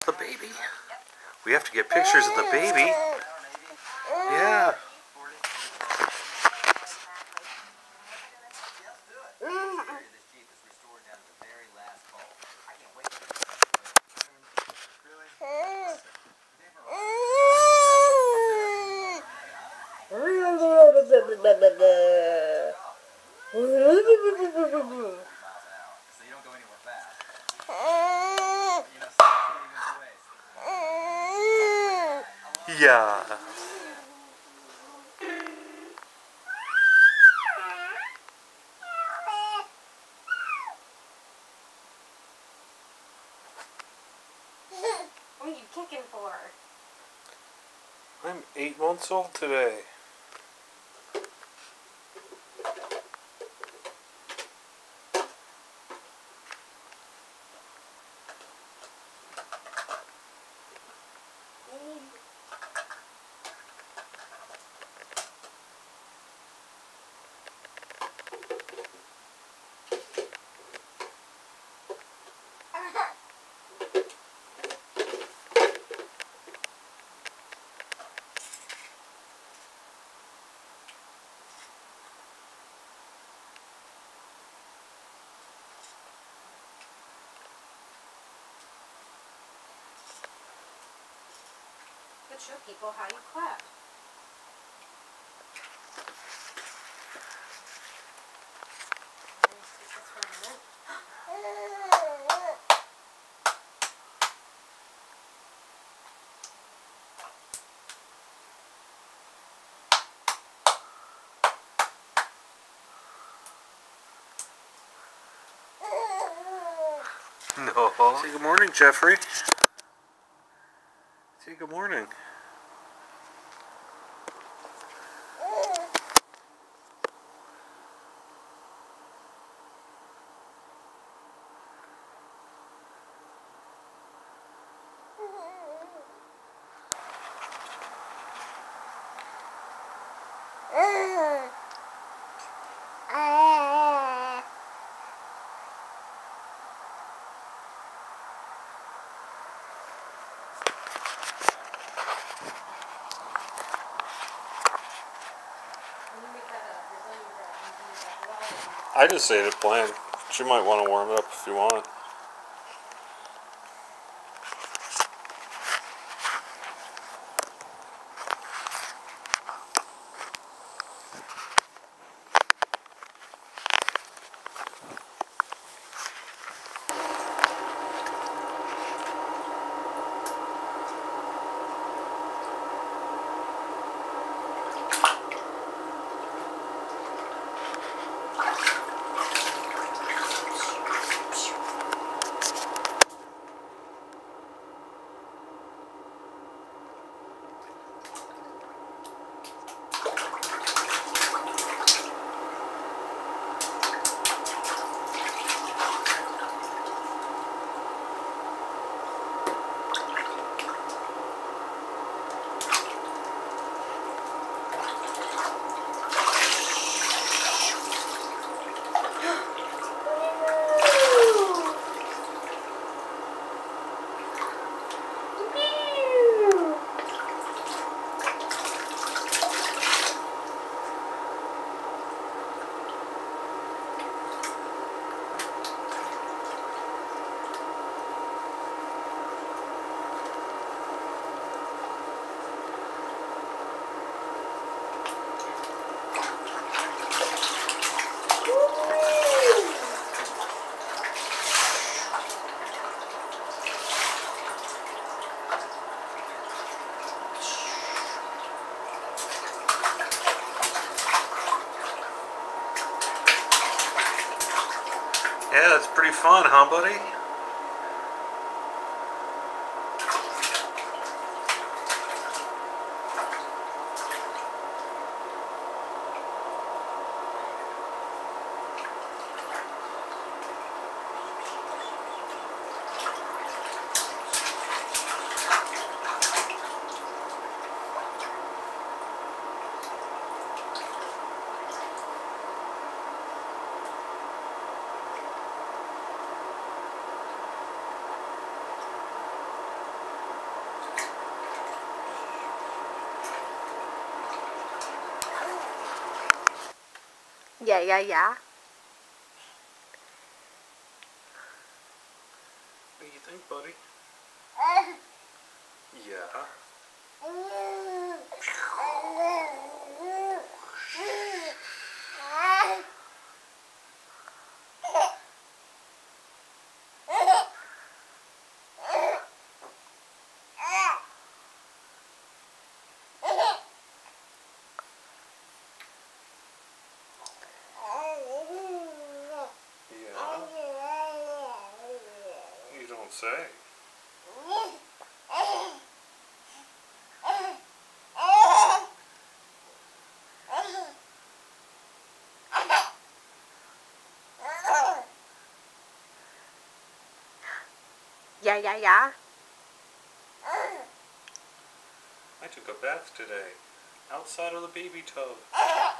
The baby. We have to get pictures of the baby. Yeah. Yeah. What are you kicking for? I'm 8 months old today. But show people how you clap. No. Say good morning, Jeffrey. Say good morning. I just ate it plain. But you might want to warm it up if you want. Yeah, that's pretty fun, huh, buddy? Yeah, yeah, yeah. What do you think, buddy? Yeah. Yeah. You don't say. Yeah, yeah, yeah. I took a bath today, outside of the baby tub.